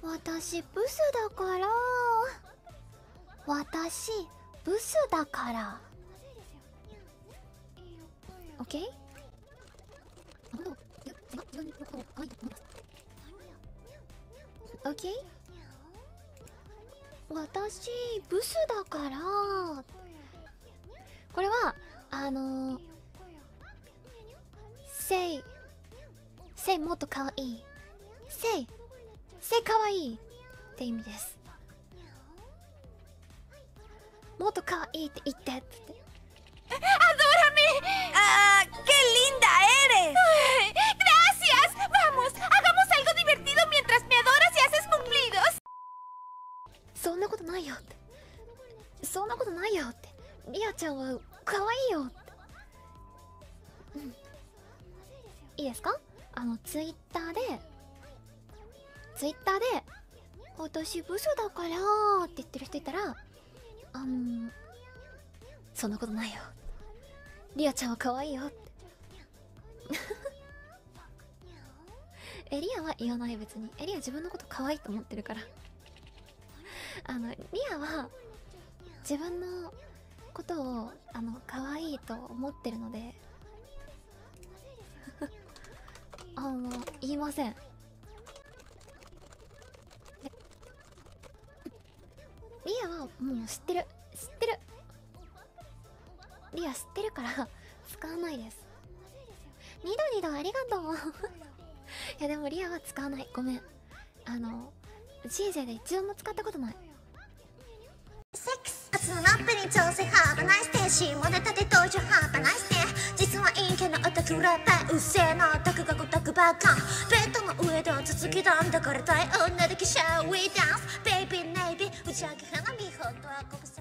私ブスだから。私ブスだから。オッケー。オッケー。私ブスだから。これはせいもっとかわいい、せいかわいいって意味です。もっとかわいいって言ってって。 ¡Adórame! ¡Ah! ¡Qué linda eres! ¡Gracias! ¡Vamos! ¡Hagamos algo divertido mientras me adoras y haces cumplidos! そんなことないよって、そんなことないよって、リアちゃんはかわいいよって。いいですか？ツイッターで私ブスだからーって言ってる人いたら、そんなことないよ、リアちゃんは可愛いよってリアは言わない。別にリア自分のこと可愛いと思ってるからリアは自分のことを可愛いと思ってるので言いません。リアはもう知ってるリア知ってるから使わないです。ニドありがとういやでもリアは使わない、ごめん。人生で一度も使ったことない。 セックス初のラップに挑戦ハーバナイステーシーも出たて登場ハーバナイステー実は陰キャのオタクラッパーうっせえなオタクがごたくばかベッドの上では続きだんだからたい女だけシャーウィーダンスベイビーネイビー打ち上げ花火本当はここ